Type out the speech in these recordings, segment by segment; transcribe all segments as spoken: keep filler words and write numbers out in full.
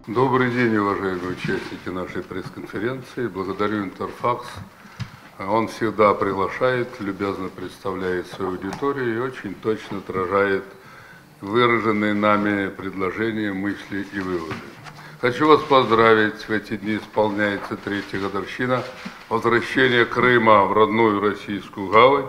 Добрый день, уважаемые участники нашей пресс-конференции. Благодарю Интерфакс. Он всегда приглашает, любезно представляет свою аудиторию и очень точно отражает выраженные нами предложения, мысли и выводы. Хочу вас поздравить. В эти дни исполняется третья годовщина возвращения Крыма в родную российскую гавань.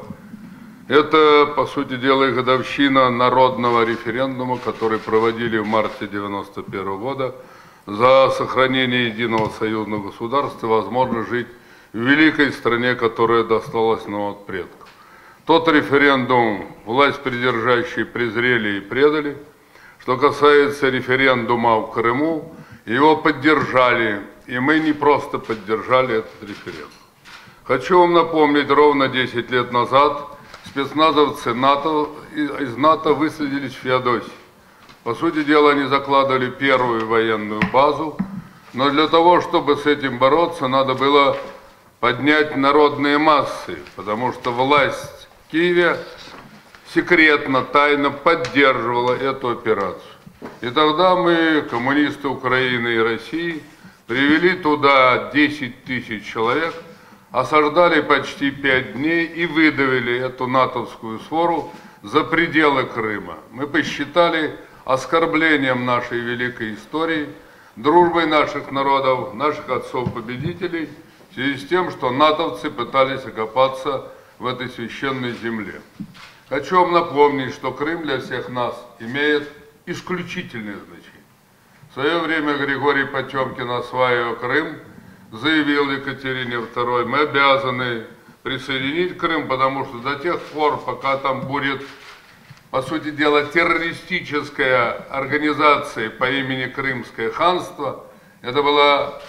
Это, по сути дела, и годовщина народного референдума, который проводили в марте девяносто первого года за сохранение единого союзного государства, возможно жить в великой стране, которая досталась нам от предков. Тот референдум власть придержащие презрели и предали. Что касается референдума в Крыму, его поддержали, и мы не просто поддержали этот референдум. Хочу вам напомнить, ровно десять лет назад спецназовцы НАТО, из НАТО высадились в Феодосии. По сути дела, они закладывали первую военную базу, но для того, чтобы с этим бороться, надо было поднять народные массы, потому что власть в Киеве секретно, тайно поддерживала эту операцию. И тогда мы, коммунисты Украины и России, привели туда десять тысяч человек, осаждали почти пять дней и выдавили эту натовскую свору за пределы Крыма. Мы посчитали оскорблением нашей великой истории, дружбой наших народов, наших отцов-победителей, в связи с тем, что натовцы пытались окопаться в этой священной земле. Хочу вам напомнить, что Крым для всех нас имеет исключительное значение. В свое время Григорий Потемкин, осваивая Крым, заявил Екатерине второй: мы обязаны присоединить Крым, потому что до тех пор, пока там будет, по сути дела, террористическая организация по имени Крымское ханство, это было,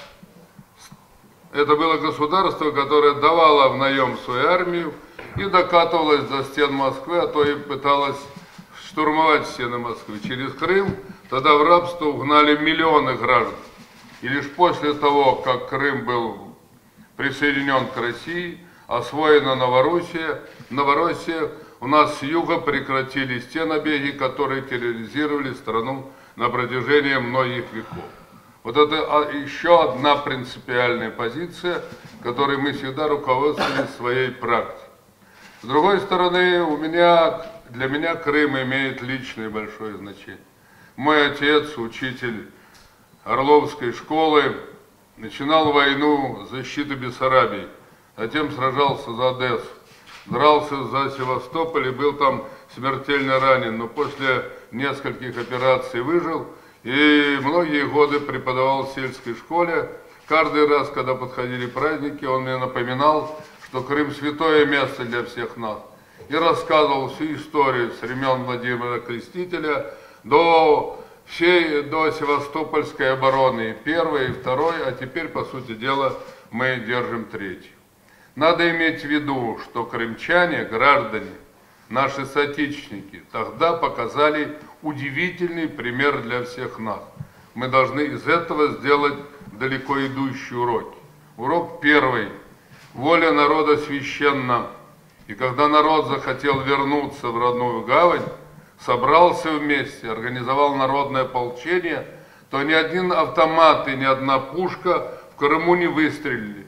это было государство, которое давало в наем свою армию и докатывалось до стен Москвы, а то и пыталось штурмовать стены Москвы. Через Крым тогда в рабство угнали миллионы граждан. И лишь после того, как Крым был присоединен к России, освоена Новороссия, Новороссия, у нас с юга прекратились те набеги, которые терроризировали страну на протяжении многих веков. Вот это еще одна принципиальная позиция, которой мы всегда руководствовались своей практикой. С другой стороны, у меня, для меня Крым имеет личное большое значение. Мой отец, учитель Орловской школы, начинал войну защиты Бессарабии, затем сражался за Одессу, дрался за Севастополь и был там смертельно ранен, но после нескольких операций выжил и многие годы преподавал в сельской школе. Каждый раз, когда подходили праздники, он мне напоминал, что Крым святое место для всех нас, и рассказывал всю историю с времен Владимира Крестителя до всей, до Севастопольской обороны, и первой, и второй, а теперь, по сути дела, мы держим третью. Надо иметь в виду, что крымчане, граждане, наши соотечественники, тогда показали удивительный пример для всех нас. Мы должны из этого сделать далеко идущие уроки. Урок первый. Воля народа священна. И когда народ захотел вернуться в родную гавань, собрался вместе, организовал народное ополчение, то ни один автомат и ни одна пушка в Крыму не выстрелили.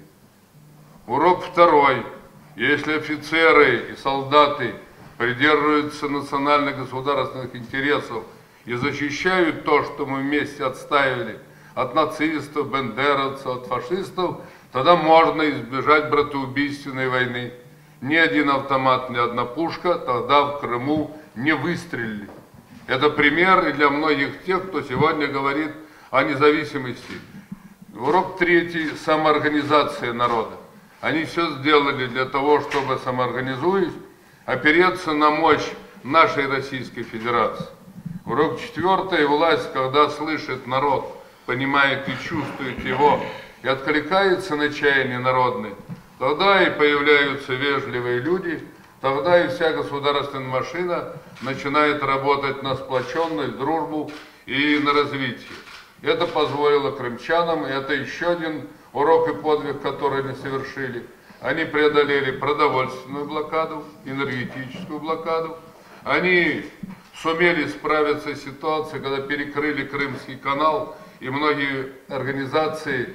Урок второй. Если офицеры и солдаты придерживаются национально-государственных интересов и защищают то, что мы вместе отстаивали от нацистов, бендеровцев, от фашистов, тогда можно избежать братоубийственной войны. Ни один автомат, ни одна пушка тогда в Крыму не выстрелили. Это пример и для многих тех, кто сегодня говорит о независимости. Урок третий – самоорганизация народа. Они все сделали для того, чтобы, самоорганизуясь, опереться на мощь нашей Российской Федерации. Урок четвертый – власть, когда слышит народ, понимает и чувствует его, и откликается на чаяние народное, тогда и появляются вежливые люди, тогда и вся государственная машина начинает работать на сплоченность, дружбу и на развитие. Это позволило крымчанам, и это еще один урок и подвиг, который они совершили. Они преодолели продовольственную блокаду, энергетическую блокаду. Они сумели справиться с ситуацией, когда перекрыли Крымский канал и многие организации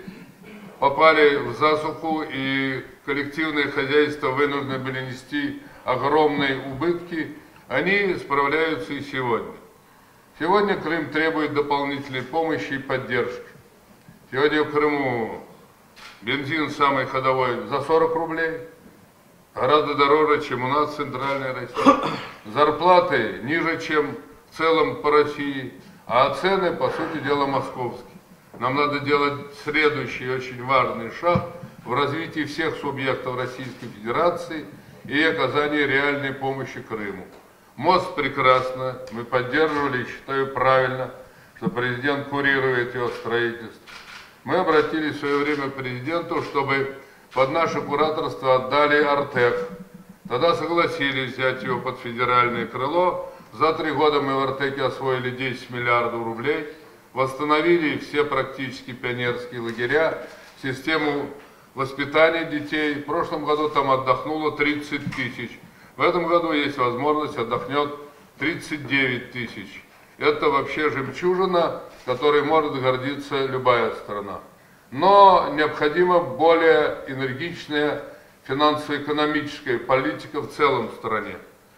попали в засуху, и коллективные хозяйства вынуждены были нести огромные убытки, они справляются и сегодня. Сегодня Крым требует дополнительной помощи и поддержки. Сегодня в Крыму бензин самый ходовой за сорок рублей, гораздо дороже, чем у нас в Центральной России. Зарплаты ниже, чем в целом по России, а цены, по сути дела, московские. Нам надо делать следующий очень важный шаг в развитии всех субъектов Российской Федерации и оказании реальной помощи Крыму. Мост прекрасно, мы поддерживали, и считаю правильно, что президент курирует его строительство. Мы обратились в свое время к президенту, чтобы под наше кураторство отдали Артек. Тогда согласились взять его под федеральное крыло. За три года мы в Артеке освоили десять миллиардов рублей, восстановили все практически пионерские лагеря, систему воспитания детей. В прошлом году там отдохнуло тридцать тысяч. В этом году есть возможность, отдохнет тридцать девять тысяч. Это вообще жемчужина, которой может гордиться любая страна. Но необходима более энергичная финансово-экономическая политика в целом в стране.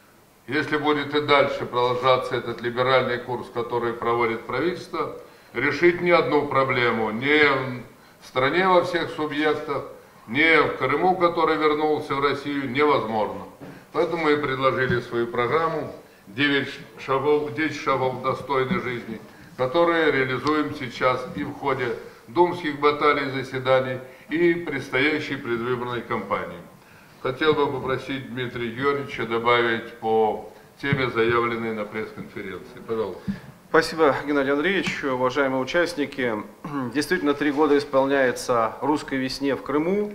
Если будет и дальше продолжаться этот либеральный курс, который проводит правительство, решить ни одну проблему ни в стране во всех субъектах, ни в Крыму, который вернулся в Россию, невозможно. Поэтому мы предложили свою программу девять шагов, десять шагов достойной жизни, которые реализуем сейчас и в ходе думских баталий, заседаний и предстоящей предвыборной кампании. Хотел бы попросить Дмитрия Георгиевича добавить по теме, заявленной на пресс-конференции. Пожалуйста. Спасибо, Геннадий Андреевич. Уважаемые участники, действительно, три года исполняется русской весне в Крыму.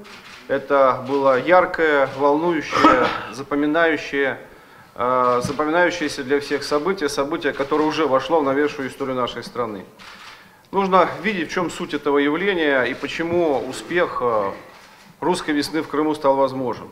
Это было яркое, волнующее, запоминающее, э, запоминающееся для всех событие, событие, которое уже вошло в новейшую историю нашей страны. Нужно видеть, в чем суть этого явления и почему успех русской весны в Крыму стал возможен.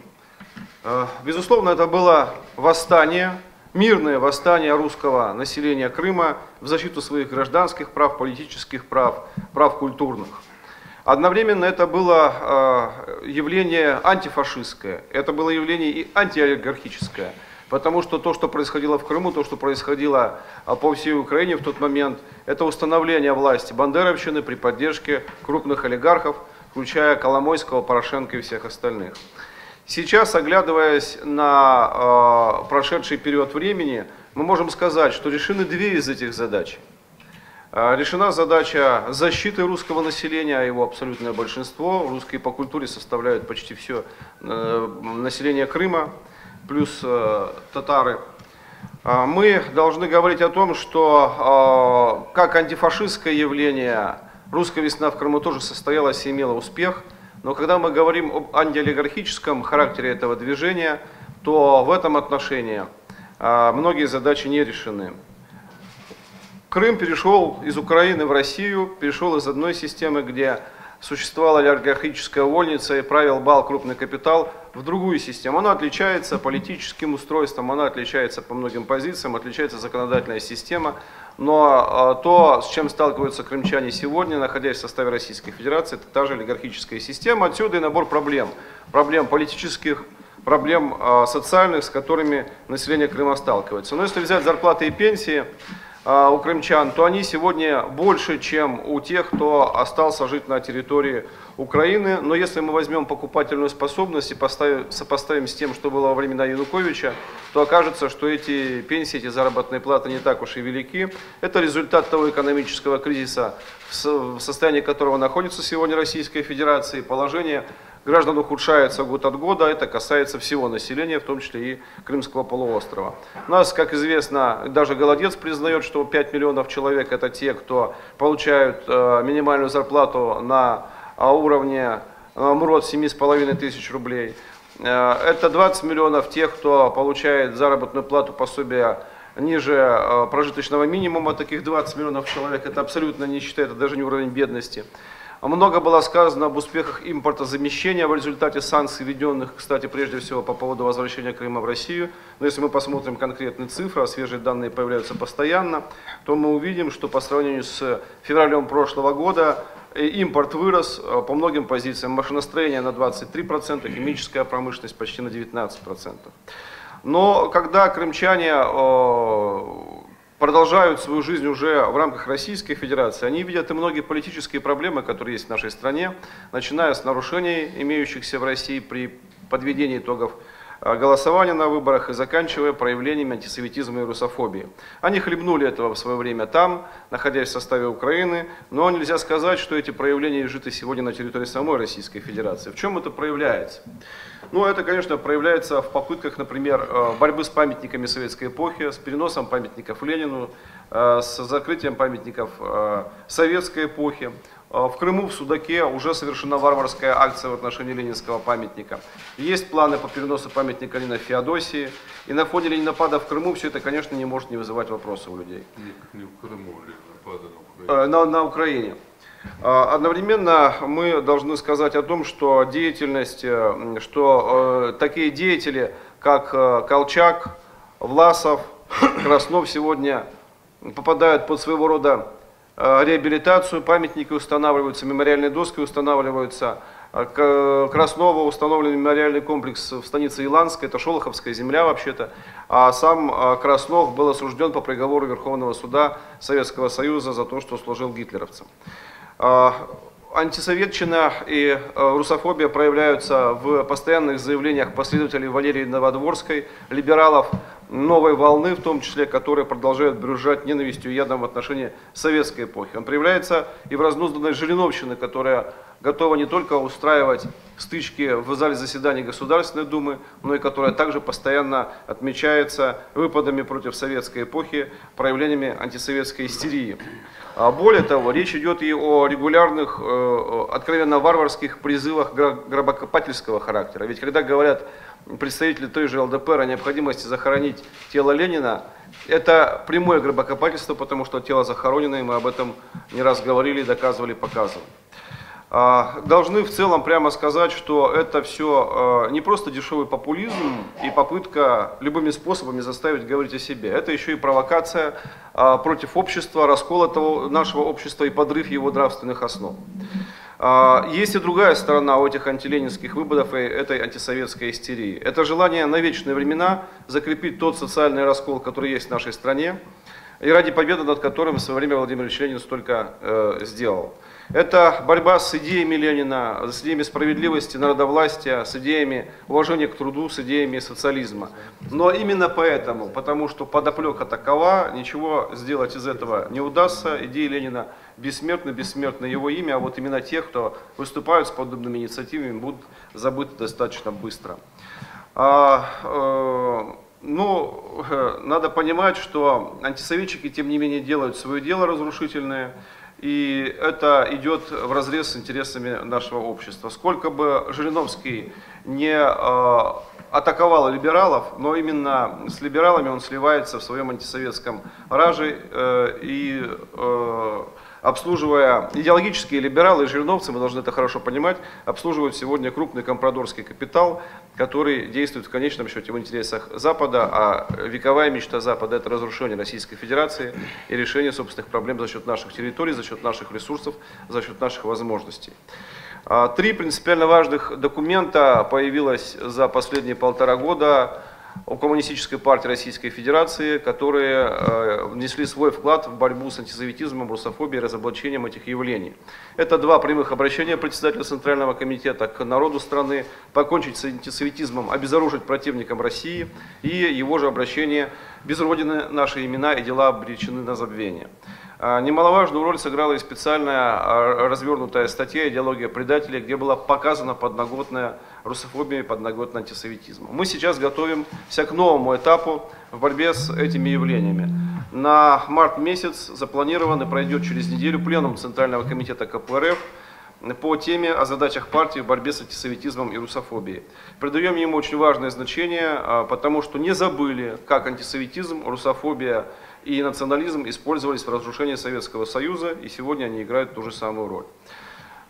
Безусловно, это было восстание, мирное восстание русского населения Крыма в защиту своих гражданских прав, политических прав, прав культурных. Одновременно это было явление антифашистское, это было явление и антиолигархическое. Потому что то, что происходило в Крыму, то, что происходило по всей Украине в тот момент, это установление власти бандеровщины при поддержке крупных олигархов, включая Коломойского, Порошенко и всех остальных. Сейчас, оглядываясь на э, прошедший период времени, мы можем сказать, что решены две из этих задач. Э, решена задача защиты русского населения, а его абсолютное большинство, русские по культуре составляют почти все э, население Крыма, плюс э, татары. Э, мы должны говорить о том, что э, как антифашистское явление русская весна в Крыму тоже состоялась и имела успех. Но когда мы говорим об антиолигархическом характере этого движения, то в этом отношении э, многие задачи не решены. Крым перешел из Украины в Россию, перешел из одной системы, где существовала олигархическая вольница и правил бал крупный капитал, в другую систему. Она отличается политическим устройством, она отличается по многим позициям, отличается законодательная система. Но э, то, с чем сталкиваются крымчане сегодня, находясь в составе Российской Федерации, это та же олигархическая система. Отсюда и набор проблем. Проблем политических, проблем э, социальных, с которыми население Крыма сталкивается. Но если взять зарплаты и пенсии э, у крымчан, то они сегодня больше, чем у тех, кто остался жить на территории Украины. Но если мы возьмем покупательную способность и поставим, сопоставим с тем, что было во времена Януковича, то окажется, что эти пенсии, эти заработные платы не так уж и велики. Это результат того экономического кризиса, в состоянии которого находится сегодня Российская Федерация. Положение граждан ухудшается год от года. Это касается всего населения, в том числе и Крымского полуострова. У нас, как известно, даже Голодец признает, что пять миллионов человек это те, кто получают минимальную зарплату на уровне МРОД семь с половиной тысяч рублей. Это двадцать миллионов тех, кто получает заработную плату, пособие ниже прожиточного минимума. Таких двадцать миллионов человек, это абсолютно нищета, это даже не уровень бедности. Много было сказано об успехах импортозамещения в результате санкций, введенных, кстати, прежде всего по поводу возвращения Крыма в Россию. Но если мы посмотрим конкретные цифры, а свежие данные появляются постоянно, то мы увидим, что по сравнению с февралем прошлого года импорт вырос по многим позициям. Машиностроение на двадцать три процента, химическая промышленность почти на девятнадцать процентов. Но когда крымчане продолжают свою жизнь уже в рамках Российской Федерации, они видят и многие политические проблемы, которые есть в нашей стране, начиная с нарушений, имеющихся в России при подведении итогов голосования на выборах и заканчивая проявлениями антисемитизма и русофобии. Они хлебнули этого в свое время там, находясь в составе Украины, но нельзя сказать, что эти проявления изжиты сегодня на территории самой Российской Федерации. В чем это проявляется? Ну, это, конечно, проявляется в попытках, например, борьбы с памятниками советской эпохи, с переносом памятников Ленину, с закрытием памятников советской эпохи. В Крыму, в Судаке уже совершена варварская акция в отношении ленинского памятника. Есть планы по переносу памятника Ленина в Феодосии. И на фоне ленинопада в Крыму все это, конечно, не может не вызывать вопроса у людей. Не, не в Крыму, ленинопада на Украине. На, на Украине. Одновременно мы должны сказать о том, что деятельность, что такие деятели, как Колчак, Власов, Краснов сегодня попадают под своего рода реабилитацию, памятники устанавливаются, мемориальные доски устанавливаются. Краснову установлен мемориальный комплекс в станице Иланской, это Шолоховская земля вообще-то, а сам Краснов был осужден по приговору Верховного суда Советского Союза за то, что служил гитлеровцам. Антисоветчина и русофобия проявляются в постоянных заявлениях последователей Валерии Новодворской, либералов новой волны, в том числе, которые продолжают брюзжать ненавистью и ядом в отношении советской эпохи. Он проявляется и в разнузданной Жириновщине, которая готова не только устраивать стычки в зале заседаний Государственной Думы, но и которая также постоянно отмечается выпадами против советской эпохи, проявлениями антисоветской истерии. Более того, речь идет и о регулярных, откровенно варварских призывах гробокопательского характера. Ведь когда говорят представители той же ЛДПР о необходимости захоронить тело Ленина, это прямое гробокопательство, потому что тело захоронено, и мы об этом не раз говорили, доказывали, показывали. Должны в целом прямо сказать, что это все не просто дешевый популизм и попытка любыми способами заставить говорить о себе. Это еще и провокация против общества, раскол этого нашего общества и подрыв его нравственных основ. Есть и другая сторона у этих антиленинских выпадов и этой антисоветской истерии. Это желание на вечные времена закрепить тот социальный раскол, который есть в нашей стране, и ради победы над которым в свое время Владимир Ильич Ленин столько э, сделал. Это борьба с идеями Ленина, с идеями справедливости, народовластия, с идеями уважения к труду, с идеями социализма. Но именно поэтому, потому что подоплека такова, ничего сделать из этого не удастся. Идеи Ленина бессмертны, бессмертно его имя, а вот именно те, кто выступают с подобными инициативами, будут забыты достаточно быстро. А, э, ну, надо понимать, что антисоветчики, тем не менее, делают свое дело разрушительное. И это идет вразрез с интересами нашего общества. Сколько бы Жириновский не э, атаковал либералов, но именно с либералами он сливается в своем антисоветском раже э, и э, обслуживая идеологические либералы и жириновцы, мы должны это хорошо понимать, обслуживают сегодня крупный компрадорский капитал, который действует в конечном счете в интересах Запада, а вековая мечта Запада – это разрушение Российской Федерации и решение собственных проблем за счет наших территорий, за счет наших ресурсов, за счет наших возможностей. Три принципиально важных документа появилось за последние полтора года у Коммунистической партии Российской Федерации, которые э, внесли свой вклад в борьбу с антисоветизмом, русофобией и разоблачением этих явлений. Это два прямых обращения председателя Центрального комитета к народу страны покончить с антисоветизмом, обезоружить противникам России, и его же обращение «Без Родины наши имена и дела обречены на забвение». Немаловажную роль сыграла и специальная развернутая статья «Идеология предателей», где была показана подноготная русофобия и подноготный антисоветизм. Мы сейчас готовимся к новому этапу в борьбе с этими явлениями. На март месяц запланирован и пройдет через неделю пленум Центрального комитета ка пэ эр эф по теме о задачах партии в борьбе с антисоветизмом и русофобией. Придаем ему очень важное значение, потому что не забыли, как антисоветизм, русофобия и национализм использовались в разрушении Советского Союза, и сегодня они играют ту же самую роль.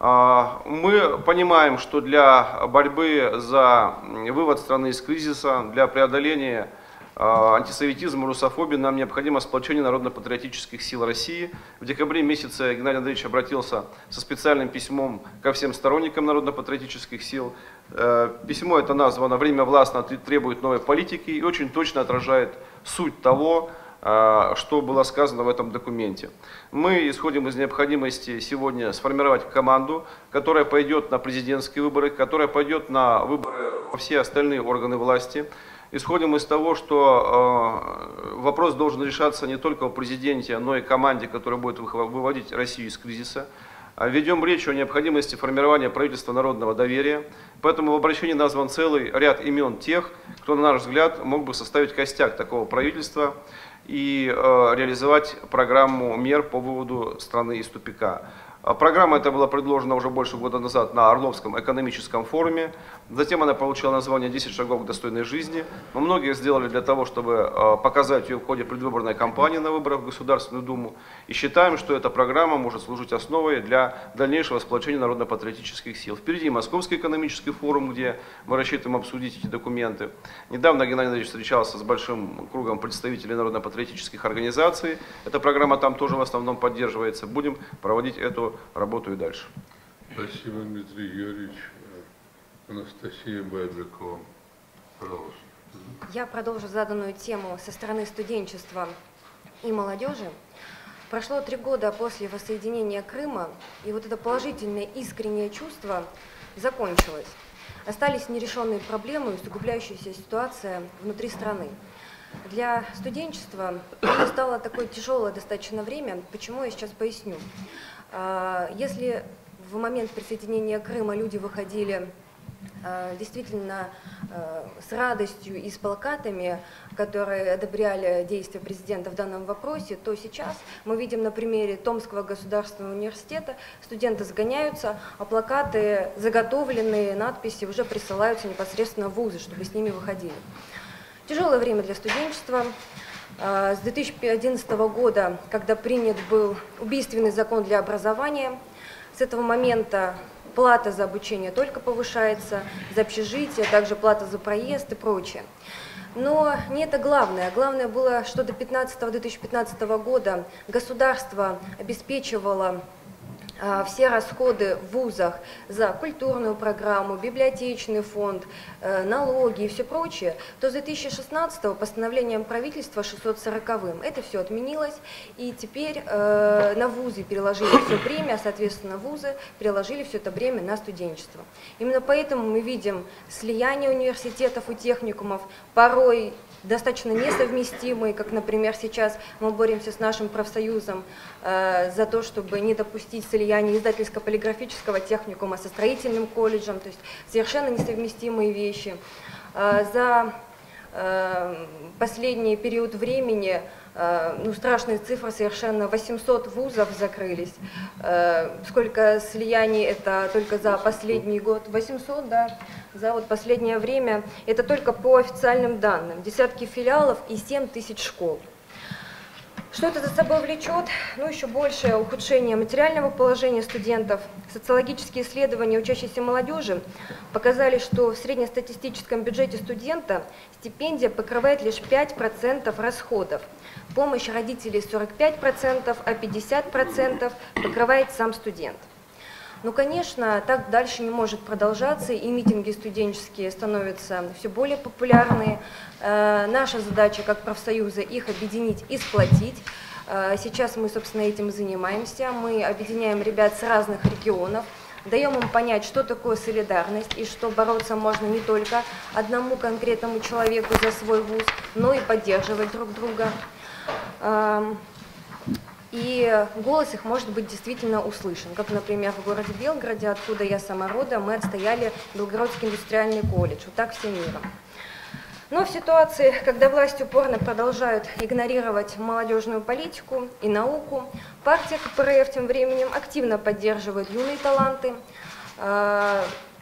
Мы понимаем, что для борьбы за вывод страны из кризиса, для преодоления антисоветизма, русофобии нам необходимо сплочение народно-патриотических сил России. В декабре месяце Геннадий Андреевич обратился со специальным письмом ко всем сторонникам народно-патриотических сил. Письмо это названо «Время властно требует новой политики» и очень точно отражает суть того, что было сказано в этом документе. Мы исходим из необходимости сегодня сформировать команду, которая пойдет на президентские выборы, которая пойдет на выборы во все остальные органы власти. Исходим из того, что э, вопрос должен решаться не только о президенте, но и команде, которая будет выводить Россию из кризиса. Ведем речь о необходимости формирования правительства народного доверия. Поэтому в обращении назван целый ряд имен тех, кто, на наш взгляд, мог бы составить костяк такого правительства и э, реализовать программу мер по выводу страны из тупика. Программа эта была предложена уже больше года назад на Орловском экономическом форуме. Затем она получила название «десять шагов к достойной жизни». Мы многие сделали для того, чтобы показать ее в ходе предвыборной кампании на выборах в Государственную Думу. И считаем, что эта программа может служить основой для дальнейшего сплочения народно-патриотических сил. Впереди Московский экономический форум, где мы рассчитываем обсудить эти документы. Недавно Геннадий Андреевич встречался с большим кругом представителей народно-патриотических организаций. Эта программа там тоже в основном поддерживается. Будем проводить эту работу и дальше. Спасибо, Дмитрий Юрьевич. Анастасия Байбекова, пожалуйста. Я продолжу заданную тему со стороны студенчества и молодежи. Прошло три года после воссоединения Крыма, и вот это положительное, искреннее чувство закончилось. Остались нерешенные проблемы и усугубляющаяся ситуация внутри страны. Для студенчества это стало такое тяжелое достаточно время. Почему, я сейчас поясню. Если в момент присоединения Крыма люди выходили действительно с радостью и с плакатами, которые одобряли действия президента в данном вопросе, то сейчас мы видим на примере Томского государственного университета, студенты сгоняются, а плакаты, заготовленные надписи уже присылаются непосредственно в вузы, чтобы с ними выходили. Тяжелое время для студенчества. С две тысячи одиннадцатого года, когда принят был убийственный закон для образования, с этого момента плата за обучение только повышается, за общежитие, также плата за проезд и прочее. Но не это главное. Главное было, что до две тысячи пятнадцатого года государство обеспечивало все расходы в вузах за культурную программу, библиотечный фонд, налоги и все прочее, то с две тысячи шестнадцатого постановлением правительства шестьсот сороковым это все отменилось, и теперь э, на вузы переложили все бремя, соответственно, вузы переложили все это бремя на студенчество. Именно поэтому мы видим слияние университетов и техникумов, порой достаточно несовместимые, как, например, сейчас мы боремся с нашим профсоюзом э, за то, чтобы не допустить слияния издательско-полиграфического техникума со строительным колледжем, то есть совершенно несовместимые вещи. Э, за э, последний период времени, э, ну, страшные цифры совершенно, восемьсот вузов закрылись. Э, сколько слияний это только за последний год? восемьсот, да. За вот последнее время, это только по официальным данным, десятки филиалов и семь тысяч школ. Что это за собой влечет? Ну, еще большее ухудшение материального положения студентов. Социологические исследования учащейся молодежи показали, что в среднестатистическом бюджете студента стипендия покрывает лишь пять процентов расходов. Помощь родителей сорок пять процентов, а пятьдесят процентов покрывает сам студент. Ну, конечно, так дальше не может продолжаться, и митинги студенческие становятся все более популярны. Э, наша задача как профсоюза их объединить и сплотить. Э, сейчас мы, собственно, этим занимаемся. Мы объединяем ребят с разных регионов, даем им понять, что такое солидарность, и что бороться можно не только одному конкретному человеку за свой вуз, но и поддерживать друг друга. Э, И голос их может быть действительно услышан. Как, например, в городе Белгороде, откуда я сама родом, мы отстояли Белгородский индустриальный колледж. Вот так всем миром. Но в ситуации, когда власти упорно продолжают игнорировать молодежную политику и науку, партия КПРФ тем временем активно поддерживает юные таланты.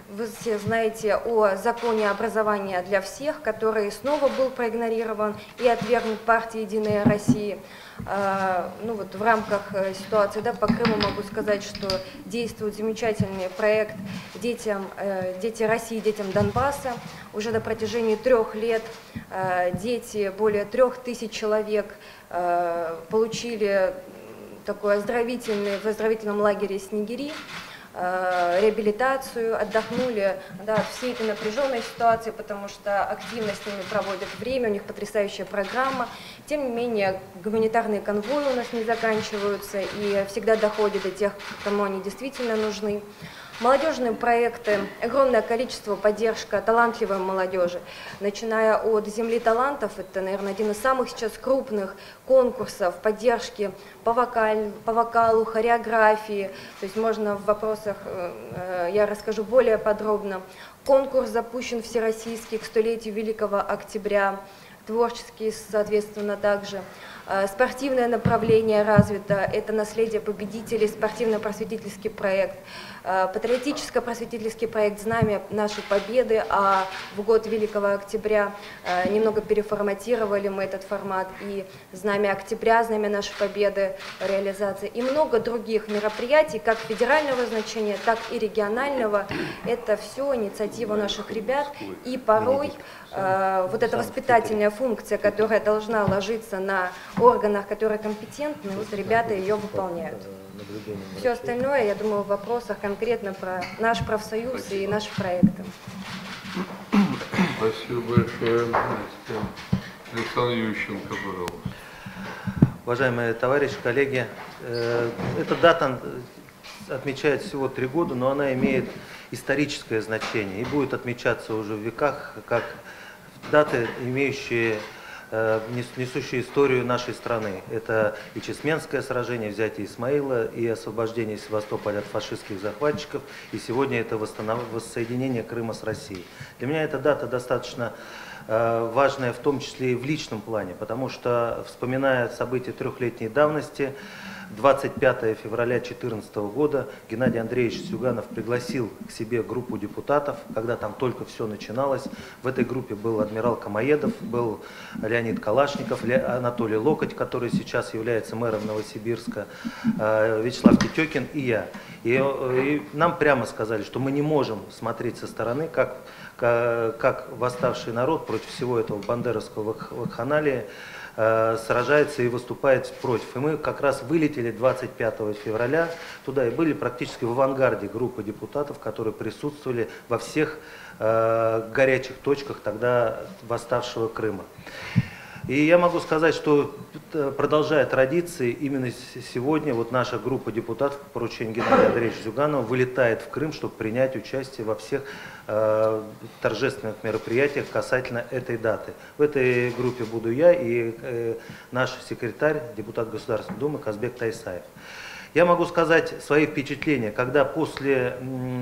Вы все знаете о законе образования для всех, который снова был проигнорирован и отвергнут партией «Единая Россия». Ну вот в рамках ситуации, да, по Крыму могу сказать, что действует замечательный проект детям, «Дети России, детям Донбасса». Уже на протяжении трех лет дети, более трех тысяч человек, получили такой оздоровительный, в оздоровительном лагере «Снегири» реабилитацию, отдохнули, да, от всей этой напряженной ситуации, потому что активно с ними проводят время, у них потрясающая программа. Тем не менее, гуманитарные конвои у нас не заканчиваются и всегда доходят до тех, кому они действительно нужны. Молодежные проекты, огромное количество, поддержка талантливой молодежи, начиная от «Земли талантов», это, наверное, один из самых сейчас крупных конкурсов поддержки по, вокаль, по вокалу, хореографии, то есть можно в вопросах, я расскажу более подробно. Конкурс запущен всероссийский к столетию Великого Октября, творческий, соответственно, также. Спортивное направление развито, это наследие победителей, спортивно-просветительский проект, патриотическо-просветительский проект «Знамя нашей Победы», а в год Великого Октября немного переформатировали мы этот формат, и «Знамя Октября», «Знамя нашей Победы», реализация, и много других мероприятий, как федерального значения, так и регионального. Это все инициатива наших ребят, и порой э, вот эта воспитательная функция, которая должна ложиться на органах, которые компетентны, вот ребята ее выполняют. Все остальное, я думаю, в вопросах конкретно про наш профсоюз и наши проекты. Спасибо большое. Александр Ющенко, пожалуйста. Уважаемые товарищи, коллеги, эта дата отмечает всего три года, но она имеет историческое значение и будет отмечаться уже в веках как даты, имеющие несущие историю нашей страны. Это и Чесменское сражение, взятие Исмаила, и освобождение Севастополя от фашистских захватчиков, и сегодня это воссоединение Крыма с Россией. Для меня эта дата достаточно важная, в том числе и в личном плане, потому что, вспоминая события трехлетней давности, двадцать пятого февраля две тысячи четырнадцатого года Геннадий Андреевич Зюганов пригласил к себе группу депутатов, когда там только все начиналось. В этой группе был адмирал Камоедов, был Леонид Калашников, Анатолий Локоть, который сейчас является мэром Новосибирска, Вячеслав Тетекин и я. И, и нам прямо сказали, что мы не можем смотреть со стороны, как, как, как восставший народ против всего этого бандеровского вакханалия сражается и выступает против. И мы как раз вылетели двадцать пятого февраля туда и были практически в авангарде группы депутатов, которые присутствовали во всех э, горячих точках тогда восставшего Крыма. И я могу сказать, что продолжая традиции, именно сегодня вот наша группа депутатов по поручению Геннадия Андреевича Зюганова вылетает в Крым, чтобы принять участие во всех э, торжественных мероприятиях касательно этой даты. В этой группе буду я и э, наш секретарь, депутат Государственной Думы Казбек Тайсаев. Я могу сказать свои впечатления, когда после,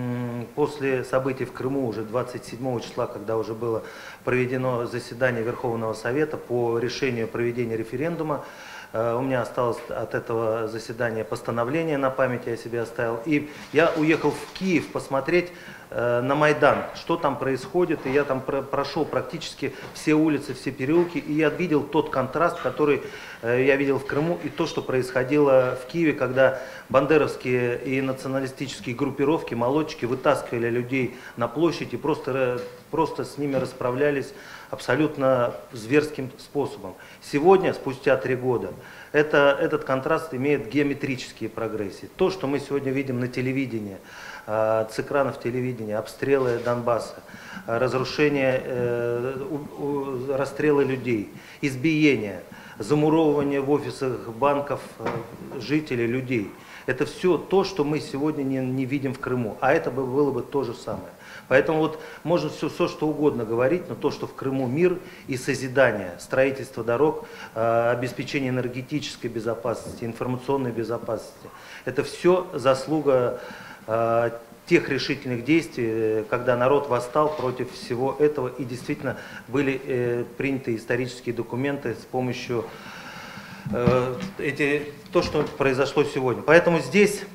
после событий в Крыму, уже двадцать седьмого числа, когда уже было проведено заседание Верховного Совета по решению проведения референдума, у меня осталось от этого заседания постановление на память, я себе оставил. И я уехал в Киев посмотреть на Майдан, что там происходит. И я там прошел практически все улицы, все переулки. И я видел тот контраст, который я видел в Крыму, и то, что происходило в Киеве, когда бандеровские и националистические группировки, молодчики вытаскивали людей на площадь и просто, просто с ними расправлялись абсолютно зверским способом. Сегодня, спустя три года, это, этот контраст имеет геометрические прогрессии. То, что мы сегодня видим на телевидении, э, с экранов телевидения, обстрелы Донбасса, разрушение, э, у, у, расстрелы людей, избиения, замуровывание в офисах банков э, жителей, людей. Это все то, что мы сегодня не, не видим в Крыму, а это бы, было бы то же самое. Поэтому вот можно все, все что угодно говорить, но то, что в Крыму мир и созидание, строительство дорог, э, обеспечение энергетической безопасности, информационной безопасности, это все заслуга э, тех решительных действий, когда народ восстал против всего этого, и действительно были э, приняты исторические документы с помощью э, эти, то, что произошло сегодня. Поэтому здесь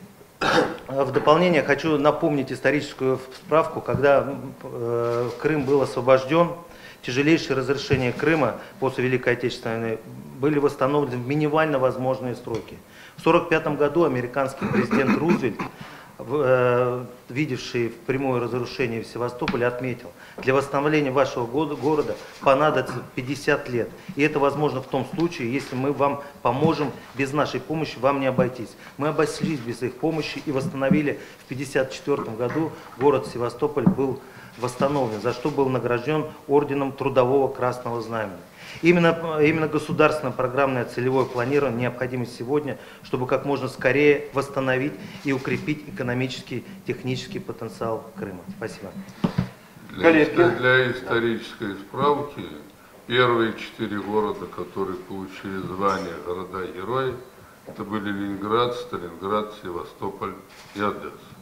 В дополнение хочу напомнить историческую справку, когда э, Крым был освобожден, тяжелейшие разрушения Крыма после Великой Отечественной войны были восстановлены в минимально возможные сроки. В сорок пятом году американский президент Рузвельт, э, видевший прямое разрушение в Севастополе, отметил: для восстановления вашего города понадобится пятьдесят лет. И это возможно в том случае, если мы вам поможем, без нашей помощи вам не обойтись. Мы обошлись без их помощи и восстановили в пятьдесят четвёртом году город Севастополь был восстановлен, за что был награжден орденом Трудового Красного Знамени. Именно, именно государственное программное целевое планирование необходимо сегодня, чтобы как можно скорее восстановить и укрепить экономический, технический потенциал Крыма. Спасибо. Для, для исторической справки, первые четыре города, которые получили звание города-герои, это были Ленинград, Сталинград, Севастополь и Одесса.